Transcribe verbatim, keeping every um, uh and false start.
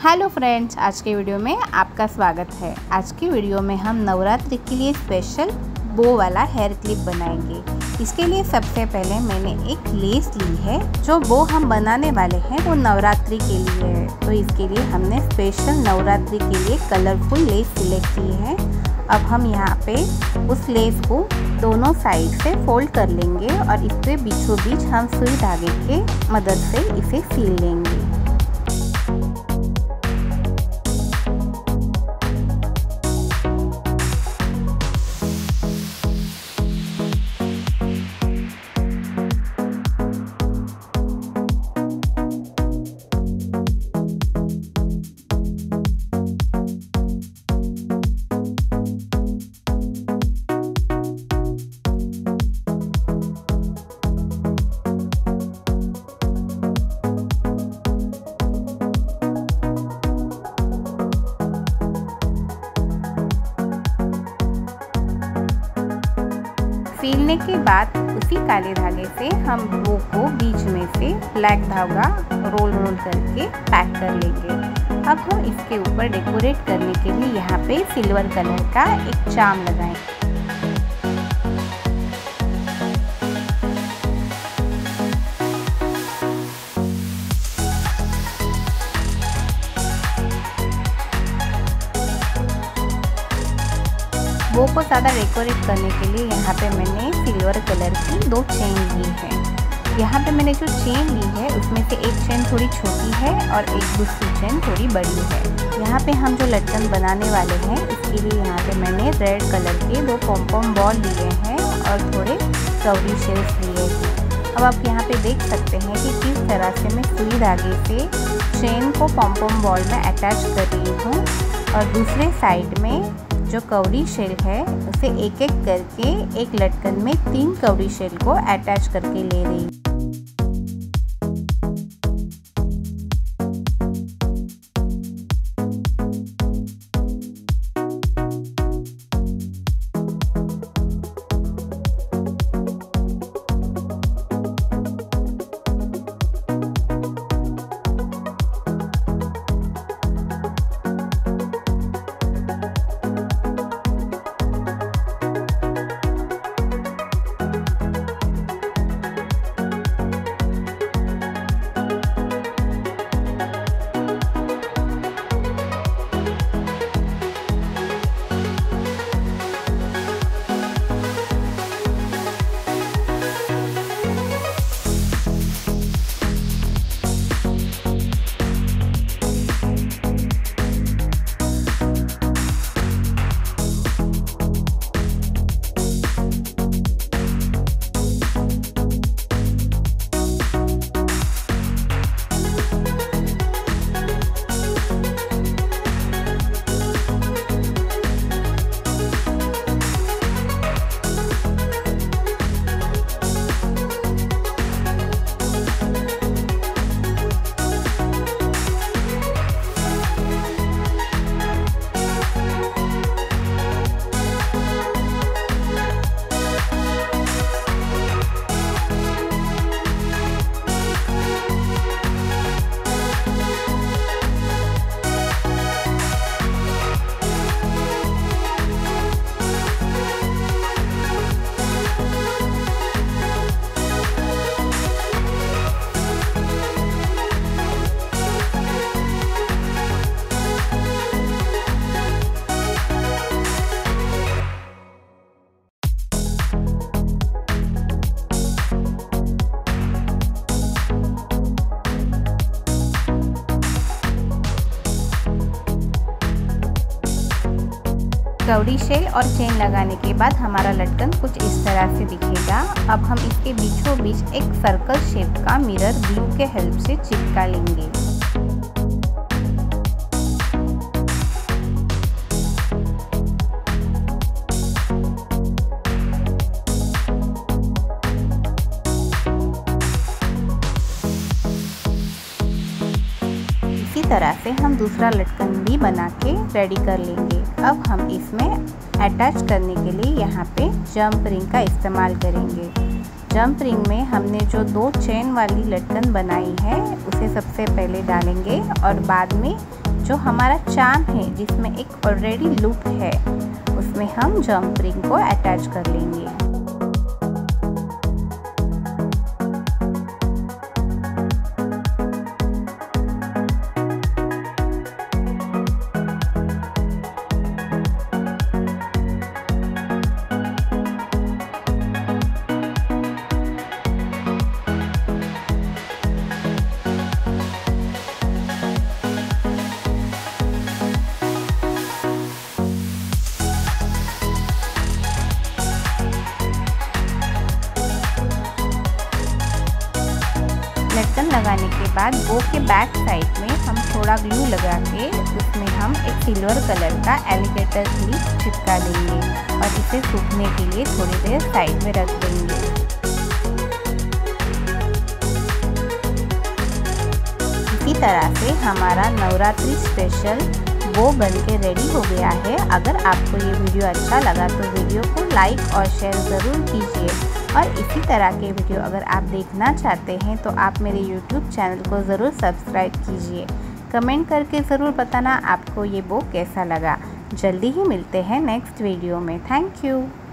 Hello friends, आज के video में आपका स्वागत है। आज की वीडियो में हम नवरात्रि के लिए स्पेशल बो वाला हेयर क्लिप बनाएंगे। इसके लिए सबसे पहले मैंने एक लेस ली है। जो बो हम बनाने वाले हैं वो नवरात्रि के लिए है, तो इसके लिए हमने स्पेशल नवरात्रि के लिए कलरफुल लेस सिलेक्ट की है। अब हम यहाँ पे उस लेस को दोनों साइड से फोल्ड कर लेंगे और इसके बीचों बीच हम सुई धागे के मदद से इसे सील लेंगे। सीलने के बाद उसी काले धागे से हम बो को बीच में से ब्लैक धागा रोल रोल करके पैक कर लेंगे। अब हम इसके ऊपर डेकोरेट करने के लिए यहाँ पे सिल्वर कलर का एक चार्म लगाएंगे। बो को ज़्यादा डेकोरेट करने के लिए यहाँ पे मैंने सिल्वर कलर की दो चेन ली है। यहाँ पे मैंने जो चेन ली है उसमें से एक चेन थोड़ी छोटी है और एक दूसरी चेन थोड़ी बड़ी है। यहाँ पे हम जो लटकन बनाने वाले हैं इसके लिए यहाँ पे मैंने रेड कलर के दो पॉम-पॉम बॉल लिए हैं और थोड़े कवरी शेल्स लिए हैं। अब आप यहाँ पे देख सकते हैं कि किस तरह से मैं सुई धागे से चेन को पॉम-पॉम बॉल में अटैच कर रही हूँ और दूसरे साइड में जो कवरी शेल है उसे एक एक करके एक लटकन में तीन कवरी शेल को अटैच करके ले रही हूँ। कवरी शेल और चेन लगाने के बाद हमारा लटकन कुछ इस तरह से दिखेगा। अब हम इसके बीचों बीच एक सर्कल शेप का मिरर ग्लू के हेल्प से चिपका लेंगे। इसी तरह से हम दूसरा लटकन भी बना के रेडी कर लेंगे। अब हम इसमें अटैच करने के लिए यहाँ पे जंप रिंग का इस्तेमाल करेंगे। जंप रिंग में हमने जो दो चेन वाली लटकन बनाई है उसे सबसे पहले डालेंगे और बाद में जो हमारा चार्म है जिसमें एक ऑलरेडी लूप है उसमें हम जंप रिंग को अटैच कर लेंगे। लटकन लगाने के बाद बो के बैक साइड में हम थोड़ा ग्लू लगा के उसमें हम एक सिल्वर कलर का एलिगेटर क्लिप चिपका देंगे और इसे सूखने के लिए थोड़ी देर साइड में रख देंगे। इसी तरह से हमारा नवरात्रि स्पेशल वो बन के रेडी हो गया है। अगर आपको ये वीडियो अच्छा लगा तो वीडियो को लाइक और शेयर ज़रूर कीजिए और इसी तरह के वीडियो अगर आप देखना चाहते हैं तो आप मेरे यूट्यूब चैनल को ज़रूर सब्सक्राइब कीजिए। कमेंट करके ज़रूर बताना आपको ये बो कैसा लगा। जल्दी ही मिलते हैं नेक्स्ट वीडियो में। Thank you.